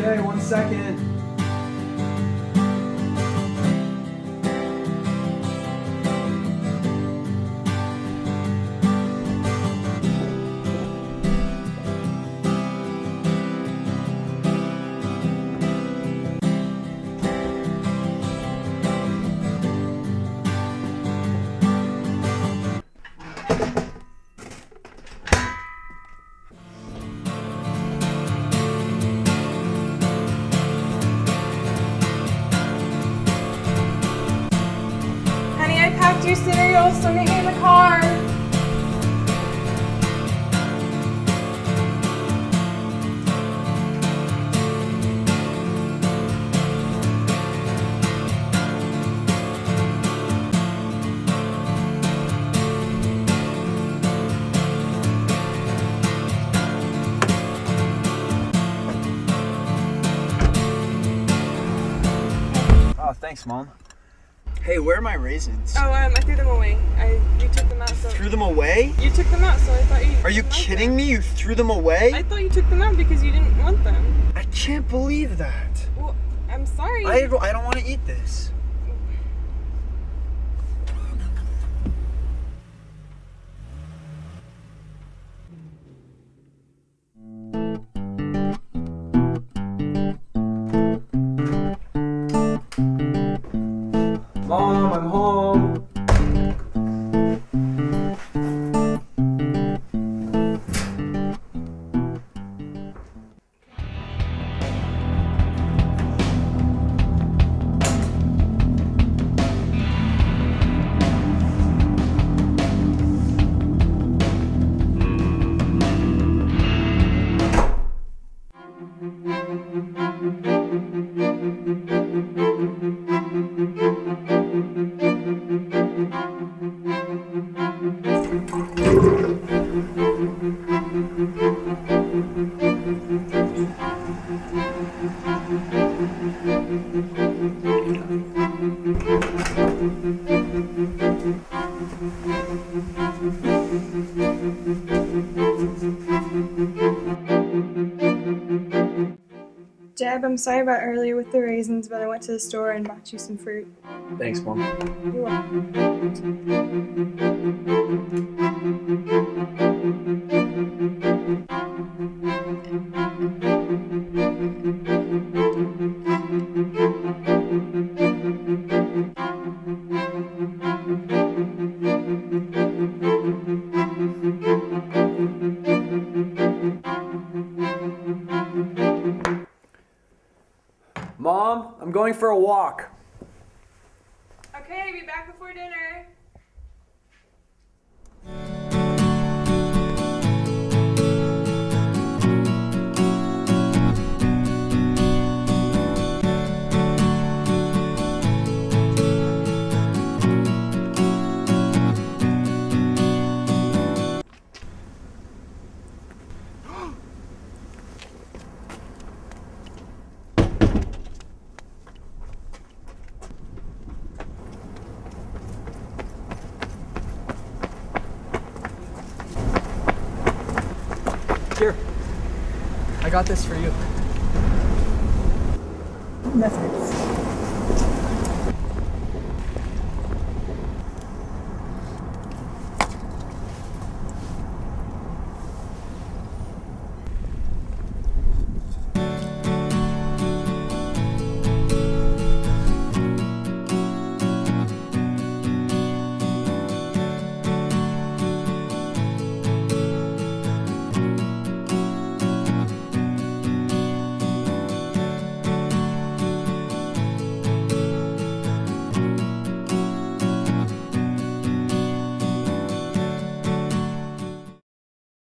Okay, 1 second. Packed your cereal, so meet me in the car. Oh, thanks, Mom. Hey, where are my raisins? Oh, I threw them away. You took them out. So Threw them away? You took them out, so I thought you. Are you kidding me? You threw them away? I thought you took them out because you didn't want them. I can't believe that. Well, I'm sorry. I don't want to eat this. Mom, I'm home. Deb, I'm sorry about earlier with the raisins, but I went to the store and bought you some fruit. Thanks, Mom. You're welcome. Mom, I'm going for a walk. Okay, be back before dinner. Here, I got this for you. Methods.